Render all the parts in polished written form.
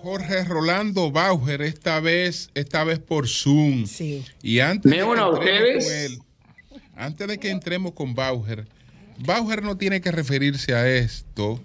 Jorge Rolando Bauer, esta vez por Zoom. Sí. Y antes ¿Me uno a ustedes? con él, antes de que entremos con Bauer, Bauer no tiene que referirse a esto.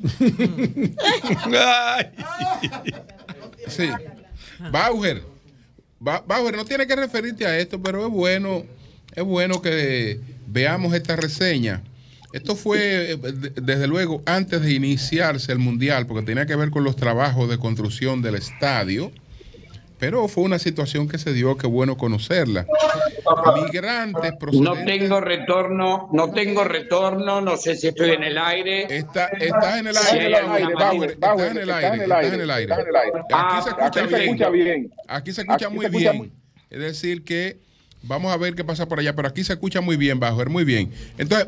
Sí. Bauer no tiene que referirte a esto, pero es bueno que veamos esta reseña. Esto fue, desde luego, antes de iniciarse el Mundial, porque tenía que ver con los trabajos de construcción del estadio, pero fue una situación que se dio, que bueno conocerla. Migrantes procedentes... No tengo retorno, no sé si estoy en el aire. Estás en el aire, Bauer, estás en el aire. Aquí se escucha bien. Aquí se escucha muy bien. Es decir que vamos a ver qué pasa por allá, pero aquí se escucha muy bien, Bauer, muy bien. Entonces...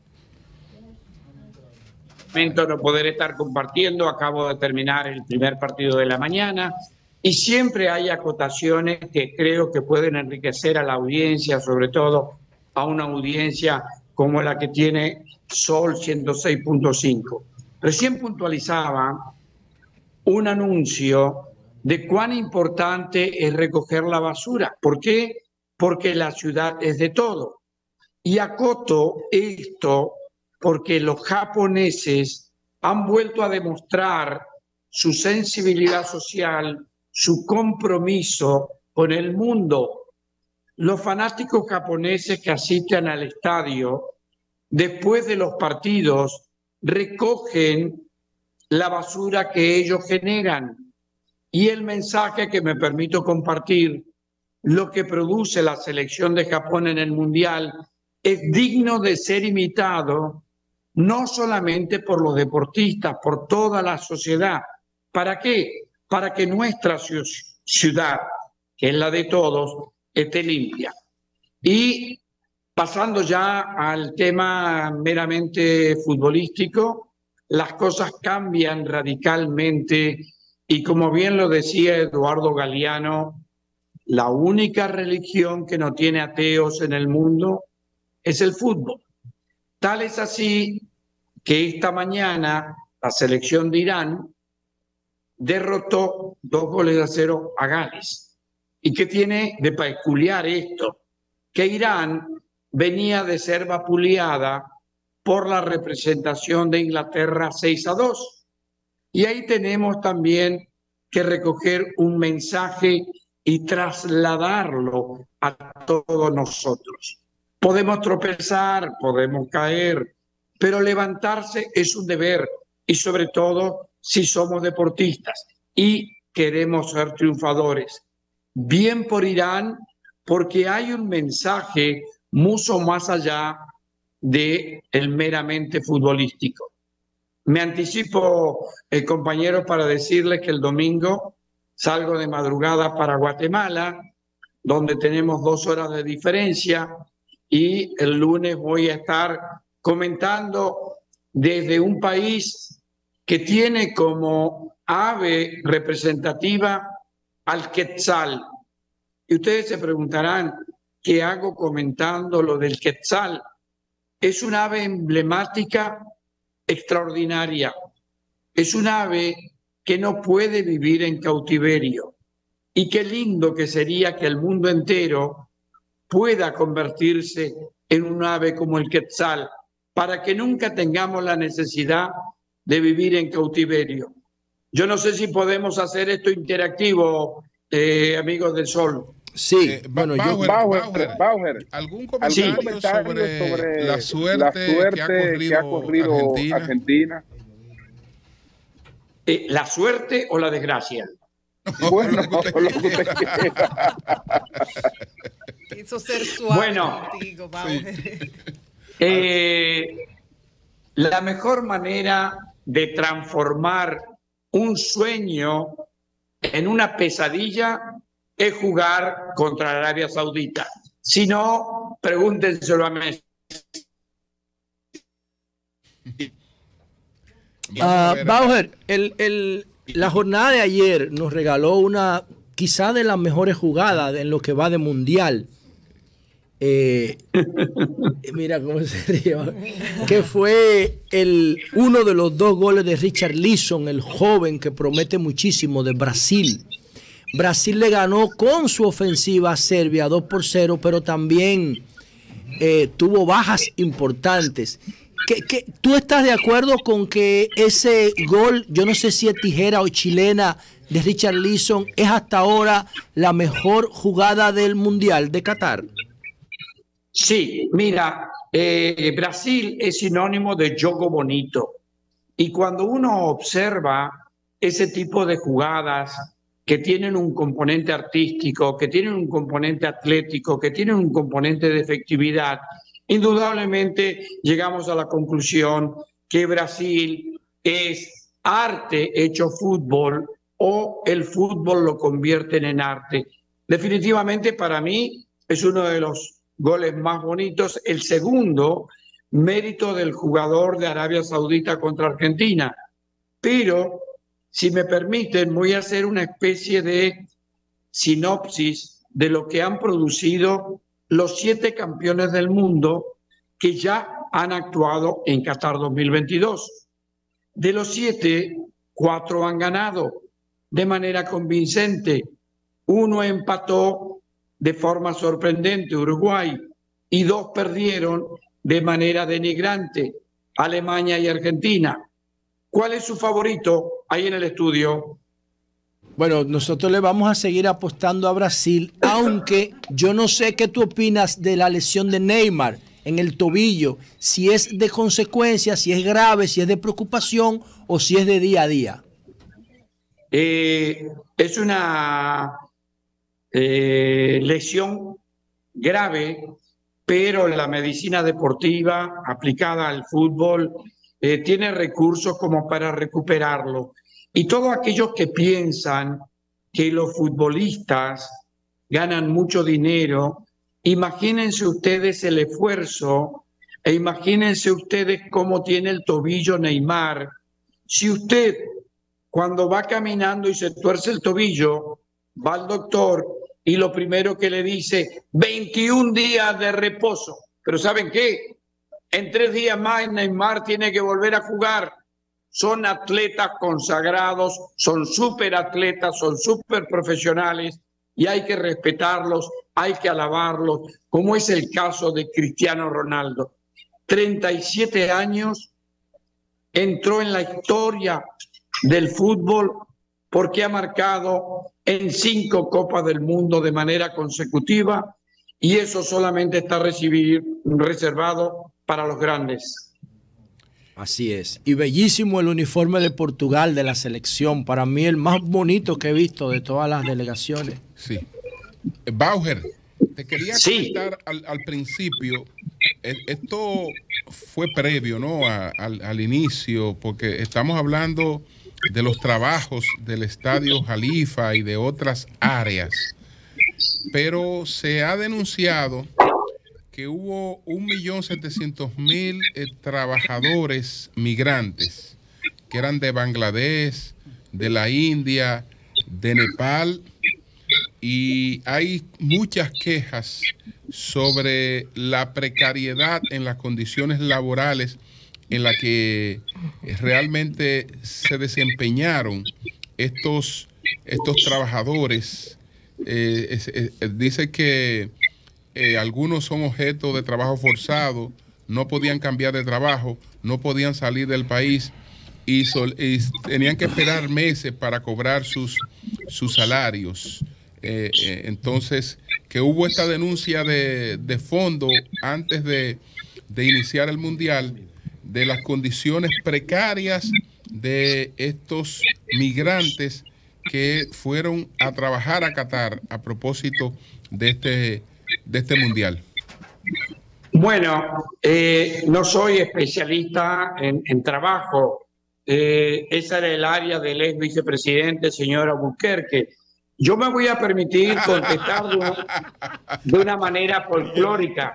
no poder estar compartiendo, acabo de terminar el primer partido de la mañana y siempre hay acotaciones que creo que pueden enriquecer a la audiencia, sobre todo a una audiencia como la que tiene Sol 106.5. Recién puntualizaba un anuncio de cuán importante es recoger la basura. ¿Por qué? Porque la ciudad es de todo. Y acoto esto porque los japoneses han vuelto a demostrar su sensibilidad social, su compromiso con el mundo. Los fanáticos japoneses que asisten al estadio, después de los partidos, recogen la basura que ellos generan. Y el mensaje que me permito compartir, lo que produce la selección de Japón en el Mundial, es digno de ser imitado, no solamente por los deportistas, por toda la sociedad. ¿Para qué? Para que nuestra ciudad, que es la de todos, esté limpia. Y pasando ya al tema meramente futbolístico, las cosas cambian radicalmente y como bien lo decía Eduardo Galeano, la única religión que no tiene ateos en el mundo es el fútbol. Tal es así que esta mañana la selección de Irán derrotó 2-0 a Gales. ¿Y qué tiene de peculiar esto? Que Irán venía de ser vapuleada por la representación de Inglaterra 6-2. Y ahí tenemos también que recoger un mensaje y trasladarlo a todos nosotros. Podemos tropezar, podemos caer, pero levantarse es un deber y sobre todo si somos deportistas y queremos ser triunfadores. Bien por Irán, porque hay un mensaje mucho más allá de el meramente futbolístico. Me anticipo, compañeros, para decirles que el domingo salgo de madrugada para Guatemala, donde tenemos 2 horas de diferencia, y el lunes voy a estar comentando desde un país que tiene como ave representativa al quetzal. Y ustedes se preguntarán, ¿qué hago comentando lo del quetzal? Es un ave emblemática, extraordinaria. Es un ave que no puede vivir en cautiverio. Y qué lindo que sería que el mundo entero pueda convertirse en un ave como el quetzal, para que nunca tengamos la necesidad de vivir en cautiverio. Yo no sé si podemos hacer esto interactivo, amigos del Sol. Sí, bueno, Bauer, ¿algún comentario sobre la suerte que ha corrido Argentina? ¿La suerte o la desgracia? Bueno, lo que usted quiera. Quiso ser suave bueno, contigo, Bauer. La mejor manera de transformar un sueño en una pesadilla es jugar contra Arabia Saudita. Si no, pregúntenselo a Messi. Bauer, la jornada de ayer nos regaló una quizá de las mejores jugadas en lo que va de mundial. Mira cómo se ríe, que fue uno de los 2 goles de Richarlison, el joven que promete muchísimo de Brasil. Brasil le ganó con su ofensiva a Serbia 2-0, pero también tuvo bajas importantes. ¿Tú estás de acuerdo con que ese gol, yo no sé si es tijera o chilena, de Richarlison, es hasta ahora la mejor jugada del Mundial de Qatar? Sí, mira, Brasil es sinónimo de juego bonito. Y cuando uno observa ese tipo de jugadas que tienen un componente artístico, que tienen un componente atlético, que tienen un componente de efectividad, indudablemente llegamos a la conclusión que Brasil es arte hecho fútbol, o el fútbol lo convierten en arte. Definitivamente para mí es uno de los goles más bonitos. El segundo, mérito del jugador de Arabia Saudita contra Argentina. Pero, si me permiten, voy a hacer una especie de sinopsis de lo que han producido los 7 campeones del mundo que ya han actuado en Qatar 2022. De los 7, 4 han ganado de manera convincente. 1 empató de forma sorprendente, Uruguay, y 2 perdieron de manera denigrante, Alemania y Argentina. ¿Cuál es su favorito ahí en el estudio? Bueno, nosotros le vamos a seguir apostando a Brasil, aunque yo no sé qué tú opinas de la lesión de Neymar en el tobillo, si es de consecuencia, si es grave, si es de preocupación o si es de día a día. Es una lesión grave, pero la medicina deportiva aplicada al fútbol tiene recursos como para recuperarlo. Y todos aquellos que piensan que los futbolistas ganan mucho dinero, imagínense ustedes el esfuerzo e imagínense ustedes cómo tiene el tobillo Neymar. Si usted, cuando va caminando y se tuerce el tobillo, va al doctor y lo primero que le dice, 21 días de reposo. Pero ¿saben qué? En 3 días más Neymar tiene que volver a jugar. Son atletas consagrados, son súper atletas, son súper profesionales y hay que respetarlos, hay que alabarlos, como es el caso de Cristiano Ronaldo. 37 años, entró en la historia del fútbol porque ha marcado en 5 Copas del Mundo de manera consecutiva y eso solamente está reservado para los grandes. Así es. Y bellísimo el uniforme de Portugal de la selección. Para mí el más bonito que he visto de todas las delegaciones. Sí. Bauer, te quería comentar al principio, esto fue previo, ¿no? Al inicio, porque estamos hablando de los trabajos del Estadio Jalifa y de otras áreas, pero se ha denunciado que hubo 1.700.000 trabajadores migrantes que eran de Bangladesh, de la India, de Nepal, y hay muchas quejas sobre la precariedad en las condiciones laborales en la que realmente se desempeñaron estos trabajadores. Dice que algunos son objeto de trabajo forzado, no podían cambiar de trabajo, no podían salir del país y tenían que esperar meses para cobrar sus salarios. Entonces, que hubo esta denuncia de fondo antes de iniciar el Mundial, de las condiciones precarias de estos migrantes que fueron a trabajar a Qatar a propósito de este Mundial. Bueno, no soy especialista en trabajo. Esa era el área del ex vicepresidente, señor Albuquerque. Yo me voy a permitir contestar de una manera folclórica.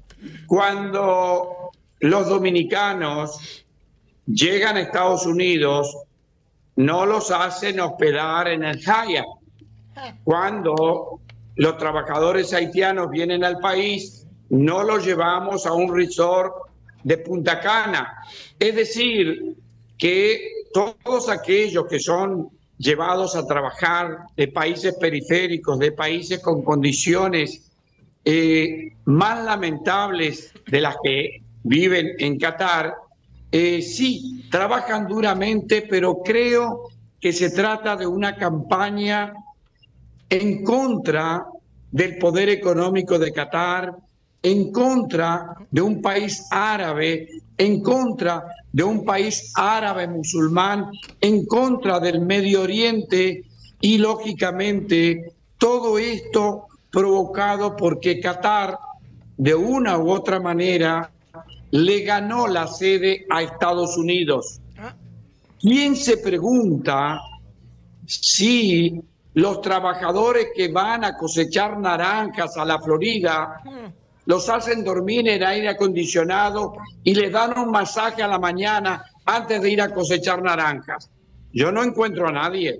Cuando los dominicanos llegan a Estados Unidos, no los hacen hospedar en el Hyatt. Cuando los trabajadores haitianos vienen al país, no lo llevamos a un resort de Punta Cana. Es decir, que todos aquellos que son llevados a trabajar de países periféricos, de países con condiciones más lamentables de las que viven en Qatar, sí, trabajan duramente, pero creo que se trata de una campaña en contra del poder económico de Qatar, en contra de un país árabe, en contra de un país árabe musulmán, en contra del Medio Oriente y, lógicamente, todo esto provocado porque Qatar, de una u otra manera, le ganó la sede a Estados Unidos. ¿Quién se pregunta si los trabajadores que van a cosechar naranjas a la Florida los hacen dormir en aire acondicionado y les dan un masaje a la mañana antes de ir a cosechar naranjas? Yo no encuentro a nadie.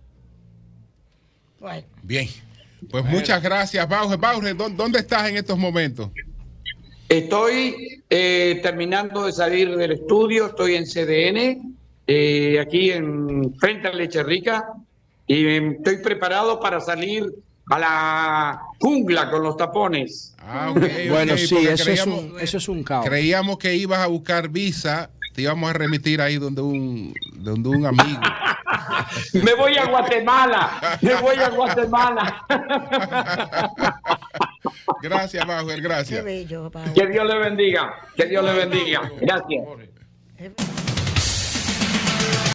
Bien, pues muchas gracias, Bauer. Bauer, ¿dónde estás en estos momentos? Estoy terminando de salir del estudio, estoy en CDN, aquí en frente a Leche Rica, y estoy preparado para salir a la jungla con los tapones. Bueno, sí, eso es un caos. Creíamos que ibas a buscar visa, te íbamos a remitir ahí donde un amigo. Me voy a Guatemala, me voy a Guatemala. Gracias, Bauer, gracias. Qué bello, Bauer. Que Dios le bendiga, que Dios le bendiga. Gracias.